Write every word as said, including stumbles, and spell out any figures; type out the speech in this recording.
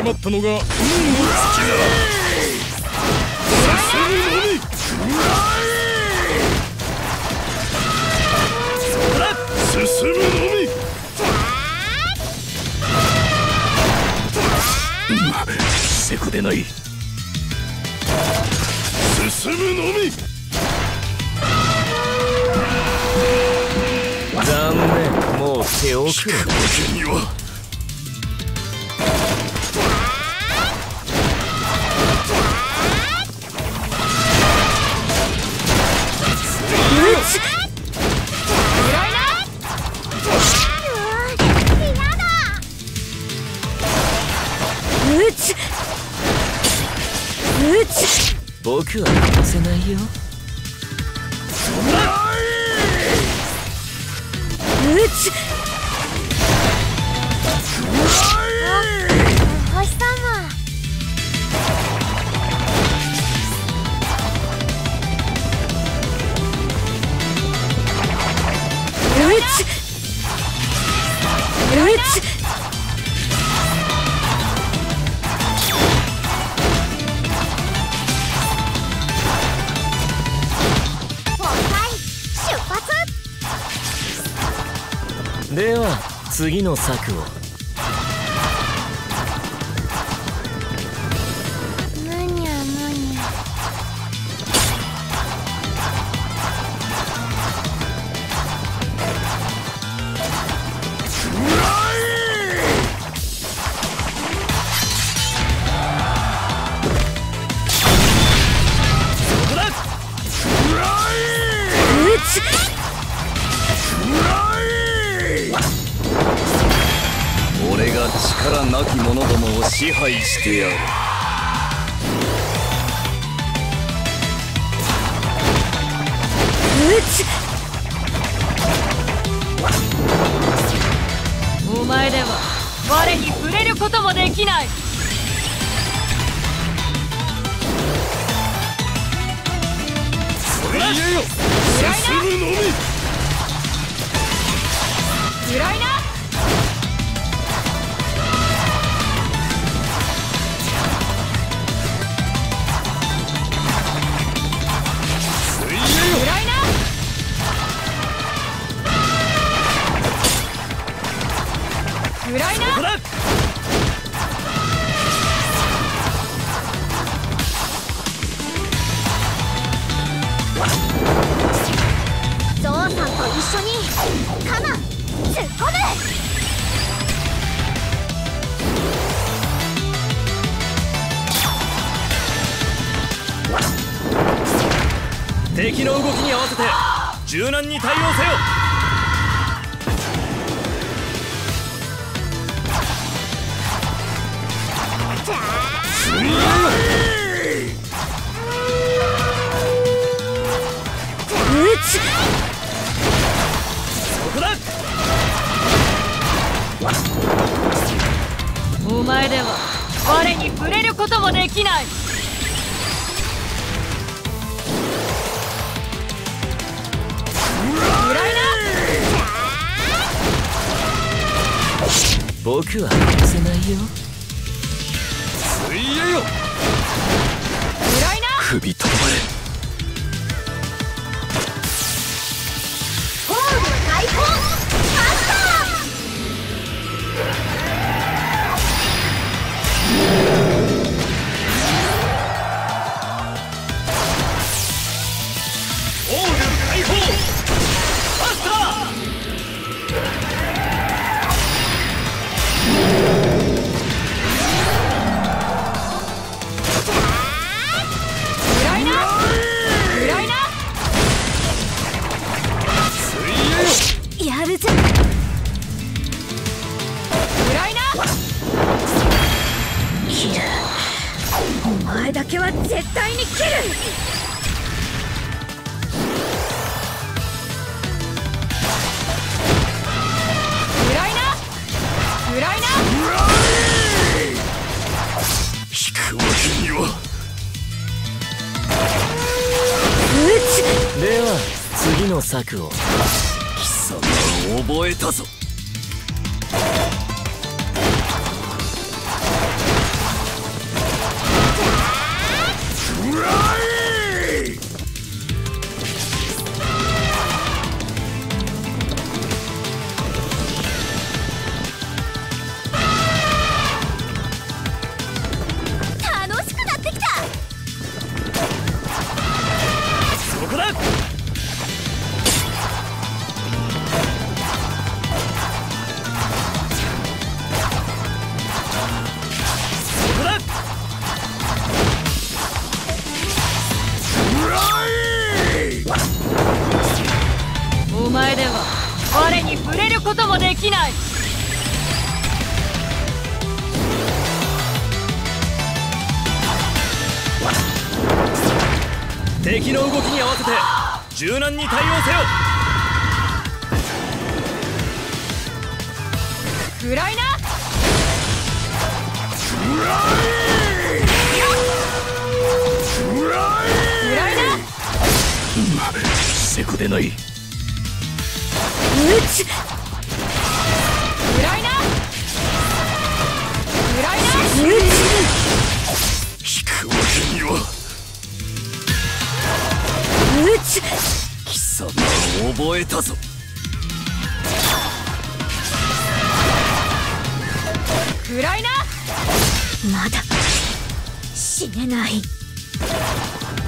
迫ったのが運の尽きだ。進むのみ。進むのみ。せこでない。進むのみ。 残念、もう手遅れだ。 には僕は殺せないよ。 うちお星様。うちうちでは次の策を。 むにゃむにゃ。 そこだ。 うち俺が力なき者どもを支配してやる。 うちお前では我に触れることもできない。 それ言えよ。進むのみ。 暗いな。暗いな。暗いな。 ここだ。 ゾウさんと一緒にカマ突っ込む。 敵の動きに合わせて柔軟に対応せよ。 そこだ。 お前では我に触れることもできない。 僕は殺せないよ。 水泳よ。 暗いな。 首とどまれ。 ホール開放マスタオール解放マスター。 暗いな。暗いな。 ーやるぜ。 暗いな。 切る。お前だけは絶対に切る。 暗いな。暗いな。 引くわけには。 では次の策を。 貴様覚えたぞ。 楽しくなってきた。 そこだ。そこだ。 お前では我に触れることもできない。 敵の動きに合わせて柔軟に対応せよ。 暗いな。暗いな。 せこでない。 うち暗いな。暗いな。 引くわけには。 うち貴様覚えたぞ。 暗いな。 まだ死ねない。